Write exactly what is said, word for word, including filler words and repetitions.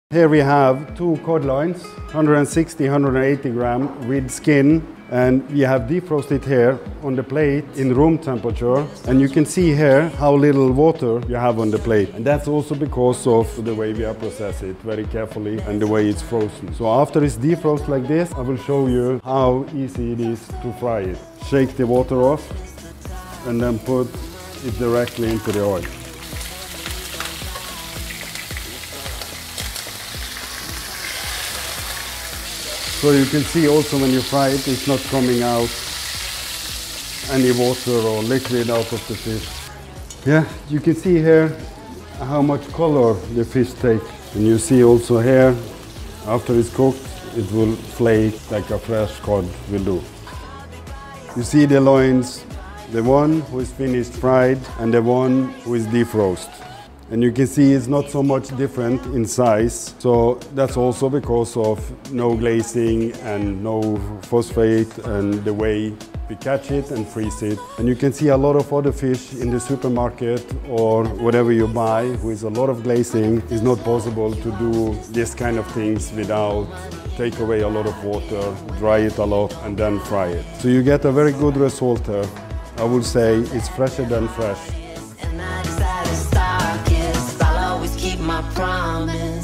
Here we have two cod loins, one sixty, one eighty gram with skin, and we have defrosted here on the plate in room temperature, and you can see here how little water you have on the plate, and that's also because of the way we have processed it very carefully and the way it's frozen. So after it's defrosted like this, I will show you how easy it is to fry it. Shake the water off and then put it directly into the oil. So you can see also when you fry it, it's not coming out any water or liquid out of the fish. Yeah, you can see here how much color the fish takes. And you see also here, after it's cooked, it will flake like a fresh cod will do. You see the loins, the one who is finished fried and the one who is defrosted. And you can see it's not so much different in size. So that's also because of no glazing and no phosphate and the way we catch it and freeze it. And you can see a lot of other fish in the supermarket or whatever you buy with a lot of glazing. It's not possible to do this kind of things without take away a lot of water, dry it a lot and then fry it. So you get a very good result here. I would say it's fresher than fresh. My promise.